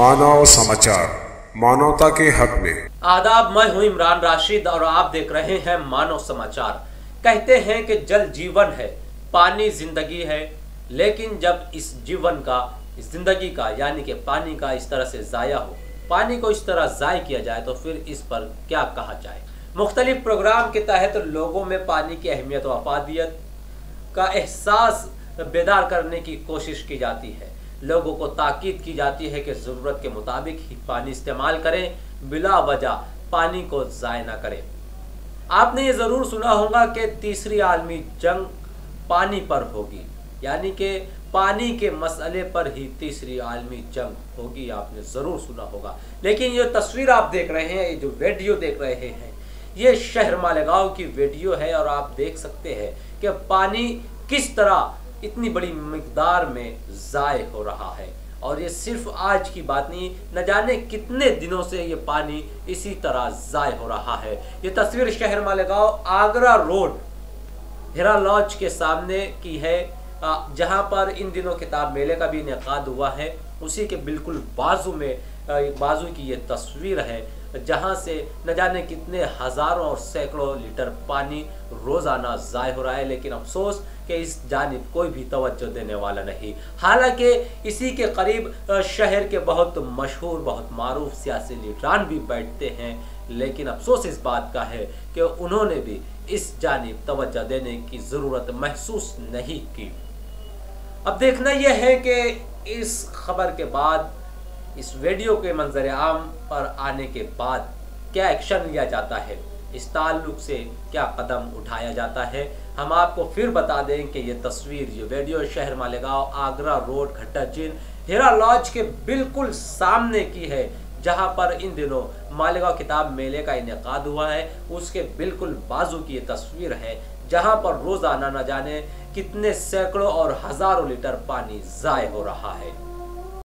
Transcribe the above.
मानव समाचार, मानवता के हक में। आदाब, मैं हूं इमरान राशिद और आप देख रहे हैं मानव समाचार। कहते हैं कि जल जीवन है, पानी जिंदगी है, लेकिन जब इस जीवन का, इस जिंदगी का यानी कि पानी का इस तरह से ज़ाया हो, पानी को इस तरह ज़ाय किया जाए तो फिर इस पर क्या कहा जाए। मुख्तलिफ प्रोग्राम के तहत लोगों में पानी की अहमियत व अफादियत का एहसास बेदार करने की कोशिश की जाती है। लोगों को ताकीद की जाती है कि ज़रूरत के मुताबिक ही पानी इस्तेमाल करें, बिला वजह पानी को ज़ाय ना करें। आपने ये ज़रूर सुना होगा कि तीसरी आलमी जंग पानी पर होगी, यानी कि पानी के मसले पर ही तीसरी आलमी जंग होगी, आपने ज़रूर सुना होगा। लेकिन ये तस्वीर आप देख रहे हैं, ये जो वीडियो देख रहे हैं, ये शहर मालेगांव की वीडियो है और आप देख सकते हैं कि पानी किस तरह इतनी बड़ी मिकदार में ज़ाय हो रहा है। और ये सिर्फ आज की बात नहीं, न जाने कितने दिनों से ये पानी इसी तरह ज़ाय हो रहा है। ये तस्वीर शहर मालेगांव आगरा रोड हीरा लॉज के सामने की है, जहां पर इन दिनों किताब मेले का भी इनेकाद हुआ है। उसी के बिल्कुल बाजू की ये तस्वीर है, जहां से न जाने कितने हज़ारों और सैकड़ों लीटर पानी रोज़ाना ज़ाय हो रहा है। लेकिन अफसोस कि इस जानिब कोई भी तवज्जो देने वाला नहीं। हालांकि इसी के करीब शहर के बहुत मशहूर, बहुत मारूफ सियासी लीडरान भी बैठते हैं, लेकिन अफसोस इस बात का है कि उन्होंने भी इस जानिब तवज्जो देने की ज़रूरत महसूस नहीं की। अब देखना यह है कि इस खबर के बाद, इस वीडियो के मंजर आम पर आने के बाद क्या एक्शन लिया जाता है, इस ताल्लुक से क्या कदम उठाया जाता है। हम आपको फिर बता दें कि ये तस्वीर, ये वीडियो शहर मालेगांव आगरा रोड खट्टा चिन हीरा लॉज के बिल्कुल सामने की है, जहां पर इन दिनों मालेगांव किताब मेले का इनेकाद हुआ है। उसके बिल्कुल बाजू की ये तस्वीर है, जहां पर रोज़ाना न जाने कितने सैकड़ों और हज़ारों लीटर पानी ज़ाय हो रहा है।